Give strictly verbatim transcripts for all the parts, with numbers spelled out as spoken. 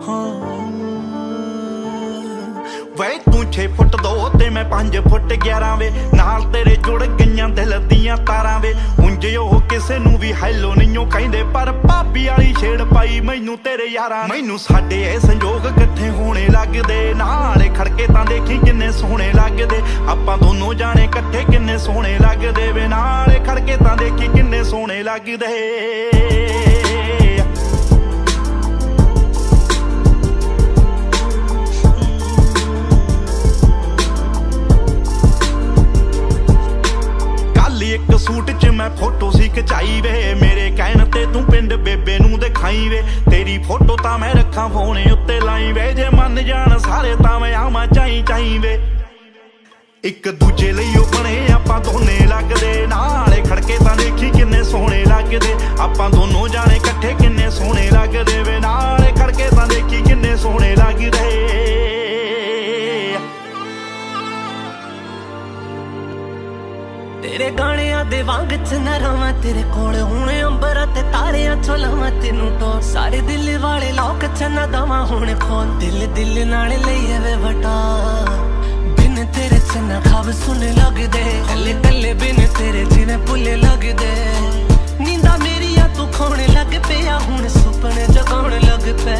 वे तू छे फुट दो ते मैं पांच फुट ग्यारह वे नाल तेरे जुड़ गईयां दिल दियां तारां वे उंज ओ किसे नू भी हैलो नहीं कहिंदे पर भाभी वाली छेड़ पाई मैनू तेरे यारां मैनू साडे ए संजोग कट्ठे होने लगदे नाले खड़के तां देखी किन्ने सोहणे लगदे आपां दोनों जाने कट्ठे किन्ने सोहणे लगदे वे नाले खड़के तां देखी किन्ने सोहणे लगदे एक सूट च मैं फोटो सी खचाई वे मेरे कहण ते तू पिंड बेबे नू दिखाई वे तेरी फोटो तां मैं रखा फोने उत्ते लाई वे जे मन जान सारे तां मैं आवां चाई चाई वे एक दूजे लई ओ बने आपां दोने लगदे नाले खड़के तां देखी किन्ने सोहणे लगदे आपां दोनों जाने कट्ठे किन्ने सोहणे लगदे वे नाले खड़के तां देखी किन्ने सोहणे लगदे तेरे गाणियां दे वांग च न रवां तेरे कोल हुण अंबर ते तारियां चो लवां तेनू टो सारे दिल वाले लोक च न दवां हुण खोल दिल दिल नाल लईए वे वटा बिन तेरे च न खाब सुने लगदे कल्ले कल्ले बिन तेरे जिवें भुल्ले लगदे नींदा मेरिया तू खोणे लग पिया हुण सुपने जगाउण लग पे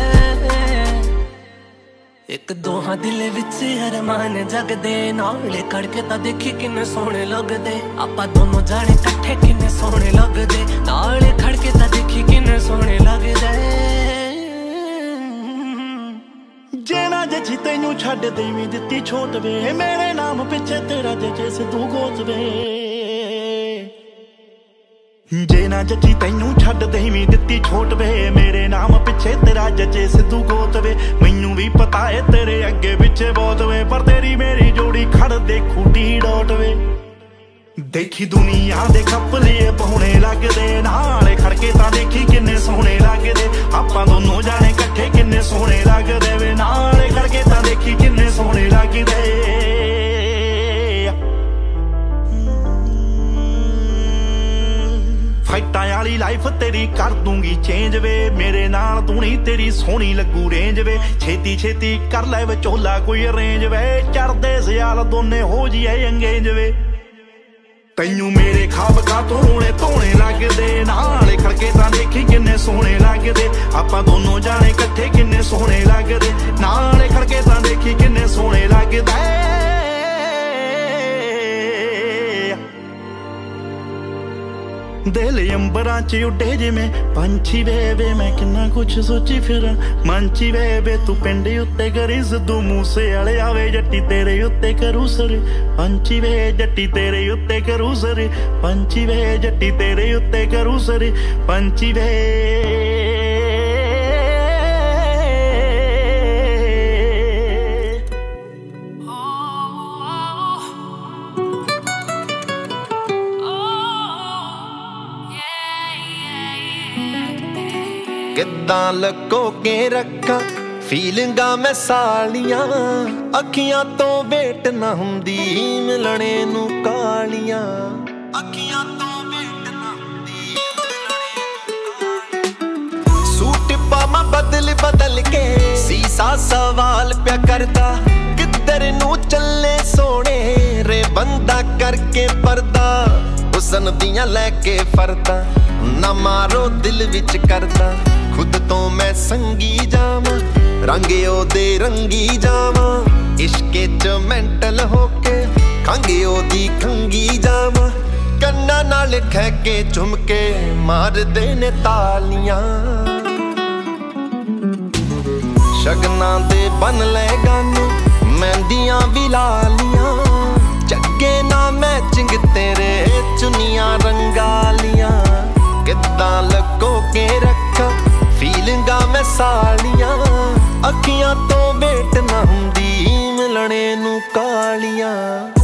एक दोहां दिल विच अरमान जगदे नाले खड़के तां देखी किन्ने सोहणे लगदे आपां दोनों जाने कट्ठे किन्ने सोहणे लगदे नाले खड़के तां देखी किन्ने सोहणे लगदे जे ना जची तैनू छड्ड देवीं दित्ती छोट वे मेरे नाम पिछे तेरा जचे सिद्धू गोत वे जे ना जची तैनू छड्ड देवीं दित्ती छोट वे मेरे नाम पिछे तेरा जचे सिद्धू गोत वे मैनू भी पता है तेरे अगे पिछे बहुत वे पर तेरी मेरी जोड़ी खड़ दे खूटी डोट वे देखी दुनिया दे कपले पौने लगदे नाले खड़के तां देखी किन्ने सोहणे लगदे आपां दोनों जाने कट्ठे किन्ने सोहणे लगदे वे नाले खड़के तां देखी किन्ने सोहणे लगदे फाइटां वाली लाइफ तेरी कर दूंगी चेंज वे मेरे नाल तू नहीं तेरी सोहनी लगू रेंज वे छेती छेती कर लै विचोला कोई अरेंज वे चढ़दे सियाल दोने हो जिए अंगेज वे तैनू मेरे खाब का तो रोने धोने लगदे नाले खड़के तां देखी किन्ने सोहणे लगदे आपां दोनों जाने कट्ठे किन्ने सोहणे लगदे नाले खड़के तां देखी किन्ने सोहणे लगदे दिल अंबरां च उड्डे जिवें पंछी वे वे मैं किन्ना कुछ सोची फिरां मंची वे वे तू पिंड उत्ते करी सिद्धू मूसे वाले आवे जट्टी तेरे उत्ते करू सर पंछी वे जट्टी तेरे उत्ते करू सर पंछी वे जट्टी तेरे उत्ते करू सर पंछी वे किद्दां लको के रखा फीलिंगा मैं सालियां अखियां तो वेट ना हुंदी मिलने नू कालियां अखियां तो वेट ना हुंदी सूट पामा बदल बदल के सीसा सवाल प्या करदा किधर नू चले सोने रे बंदा करके पर्दा हुसन दियां लैके फरदा ना मारो दिल विच करदा खुद तो मैं संगी जावां रंग ओदे रंगी जावां इश्के च मेंटल होके खंगे ओदी खंगी जावां कन्ना नाल ठहके झुमके मार दे ने तालियां शगना दे बन ले गाने मेहंदियां भी लालियां जगे ना मैचिंग तेरे चुनियां रंगालियां किद्दां लगो के रखा फीलिंगा मैं सालियां अखियां तो वेट ना हुंदी मिलने नू कालियां।